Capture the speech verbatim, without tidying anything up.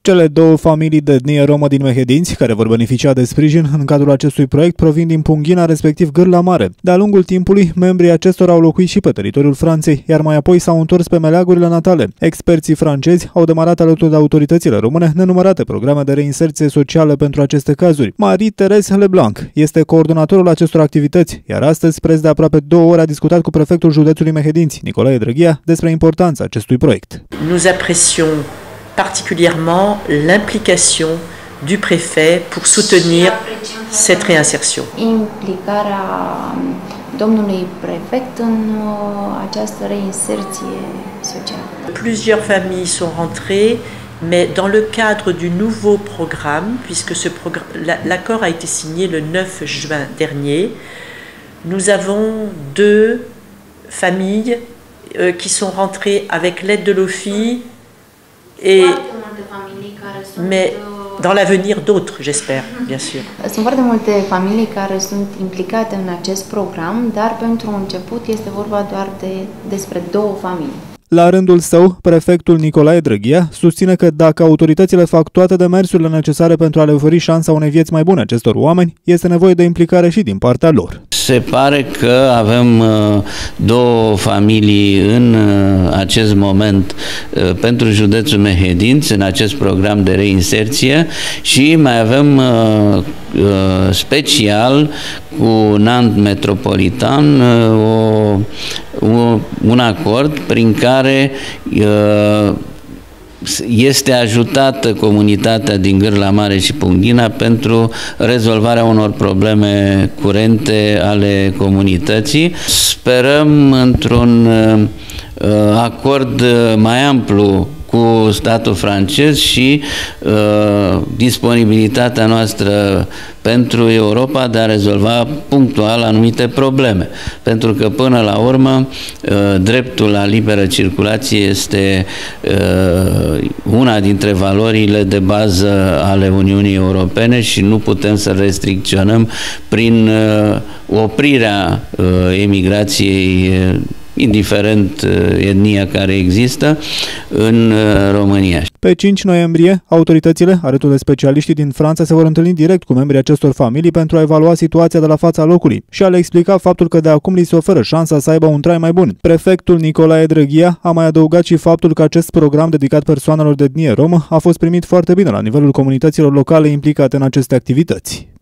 Cele două familii de etnie romă din Mehedinți, care vor beneficia de sprijin în cadrul acestui proiect, provin din Punghina, respectiv Gârla Mare. De-a lungul timpului, membrii acestora au locuit și pe teritoriul Franței, iar mai apoi s-au întors pe meleagurile natale. Experții francezi au demarat alături de autoritățile române nenumărate programe de reinserție socială pentru aceste cazuri. Marie-Thérèse Leblanc este coordonatorul acestor activități, iar astăzi, preț de aproape două ore, a discutat cu prefectul județului Mehedinți, Nicolae Drăghia, despre importanța acestui proiect. Nous apprécions particulièrement l'implication du préfet pour soutenir cette réinsertion. Implicarea domnului prefect în această reinserție socială. Plusieurs familles sont rentrées, mais dans le cadre du nouveau programme, puisque ce programme, l'accord a été signé le neuf juin dernier, nous avons deux familles euh, qui sont rentrées avec l'aide de l'O F I et mais dans l'avenir d'autres, j'espère, bien sûr. Sunt foarte multe familii care sunt implicate în acest program, dar pentru început este vorba doar de despre două familii. La rândul său, prefectul Nicolae Drăghia susține că dacă autoritățile fac toate demersurile necesare pentru a le oferi șansa unei vieți mai bune acestor oameni, este nevoie de implicare și din partea lor. Se pare că avem două familii în acest moment pentru județul Mehedinți, în acest program de reinserție, și mai avem special cu Nantes Metropolitan o, un acord prin care este ajutată comunitatea din Gârla Mare și Punghina pentru rezolvarea unor probleme curente ale comunității. Sperăm într-un acord mai amplu cu statul francez și uh, disponibilitatea noastră pentru Europa de a rezolva punctual anumite probleme. Pentru că până la urmă uh, dreptul la liberă circulație este uh, una dintre valorile de bază ale Uniunii Europene și nu putem să restricționăm prin uh, oprirea uh, emigrației uh, indiferent etnia care există în România. Pe cinci noiembrie, autoritățile, alături de specialiștii din Franța, se vor întâlni direct cu membrii acestor familii pentru a evalua situația de la fața locului și a le explica faptul că de acum li se oferă șansa să aibă un trai mai bun. Prefectul Nicolae Drăghia a mai adăugat și faptul că acest program dedicat persoanelor de etnie romă a fost primit foarte bine la nivelul comunităților locale implicate în aceste activități.